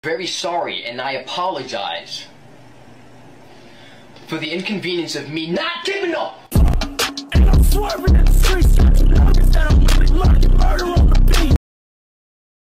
very sorry, and I apologize for the inconvenience of me not giving up